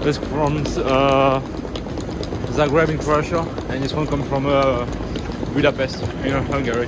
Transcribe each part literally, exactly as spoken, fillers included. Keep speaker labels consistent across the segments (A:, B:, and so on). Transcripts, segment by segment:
A: It's from uh, Zagreb in Croatia, and this one comes from uh, Budapest in Hungary.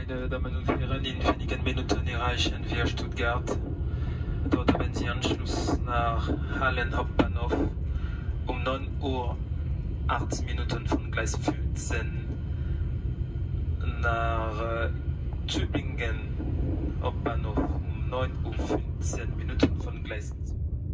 B: Meine Damen und Herren, in wenigen Minuten erreichen wir Stuttgart. Dort haben Sie Anschluss nach Hallen Hauptbahnhof um neun Uhr acht Minuten von Gleis fünfzehn nach äh, Tübingen Hauptbahnhof um neun Uhr fünfzehn Minuten von Gleis zehn.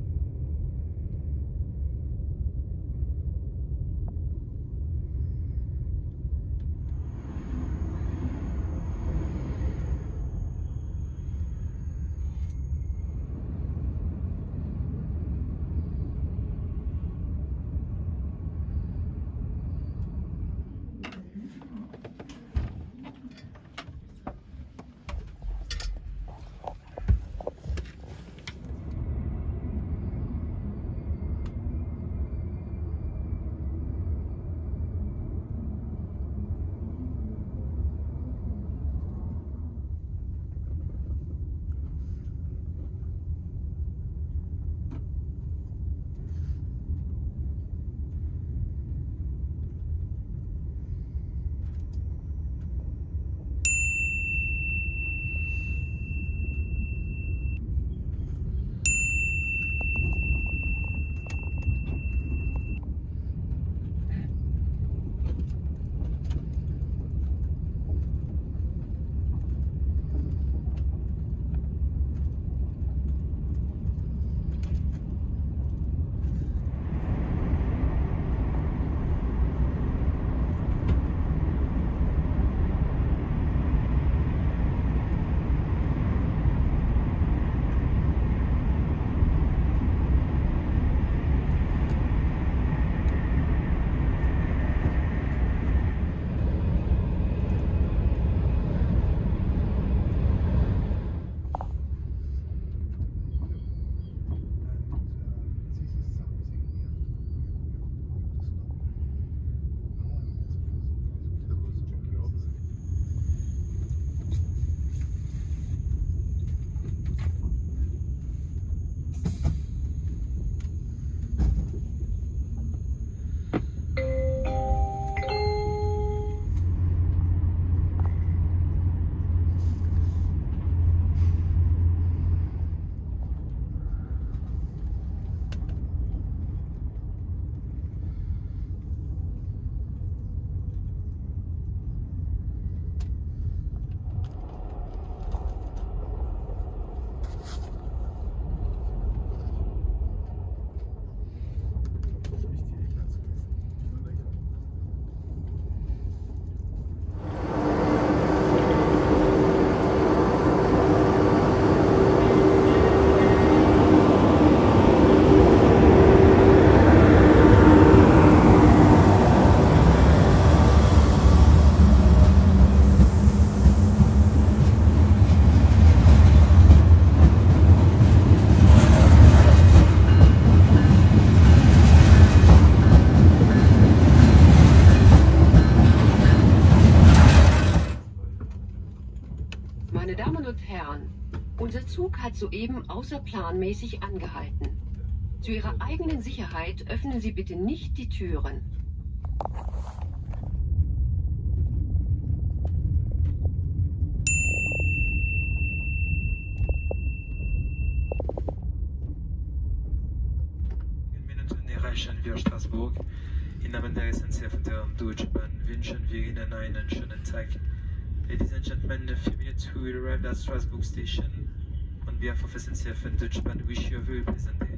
C: Meine Damen und Herren, unser Zug hat soeben außerplanmäßig angehalten. Zu Ihrer eigenen Sicherheit öffnen Sie bitte nicht die Türen.
B: In Minuten erreichen wir Straßburg. Im Namen der S N C F und der Deutschen Bahn wünschen wir Ihnen einen schönen Tag. Ladies and gentlemen, in a few minutes we will arrive at Strasbourg station. On behalf of S N C F and Deutsche Bahn, wish you a very pleasant day.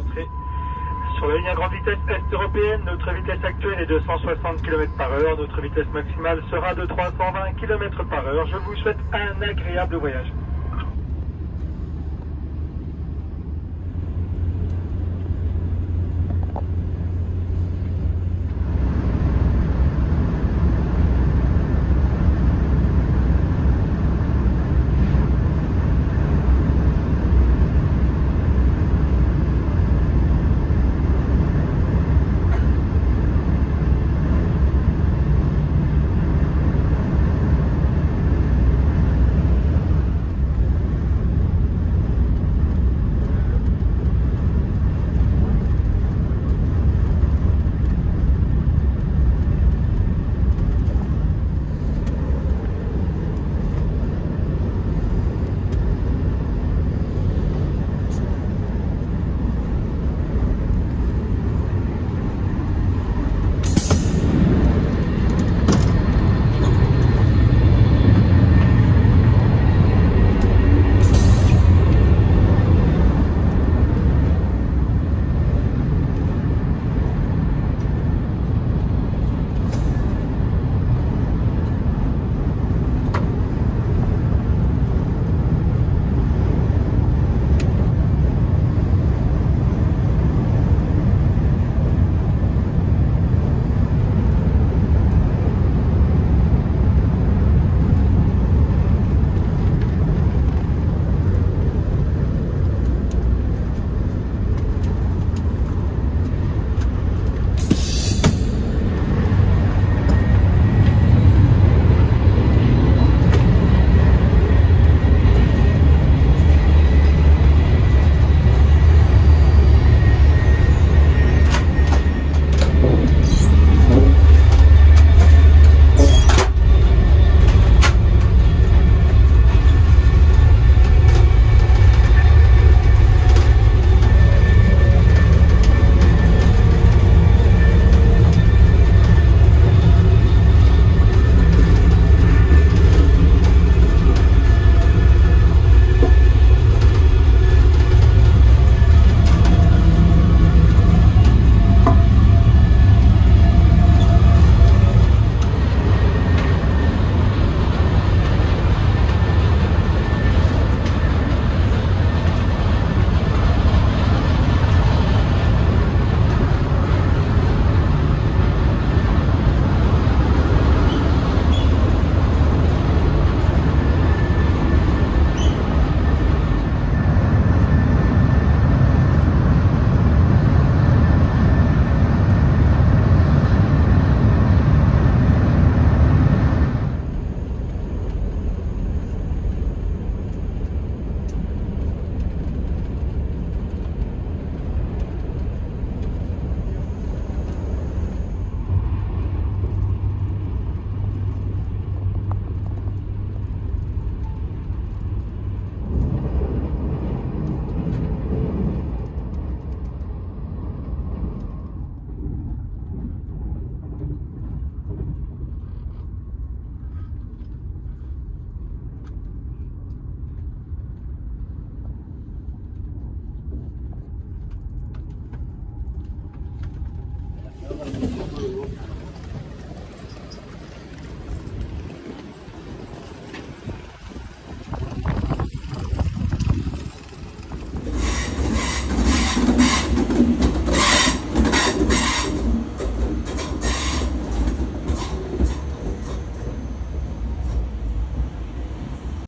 D: entrée sur la ligne à grande vitesse est européenne. Notre vitesse actuelle est de cent soixante kilomètres par heure. Notre vitesse maximale sera de trois cent vingt kilomètres par heure. Je vous souhaite un agréable voyage.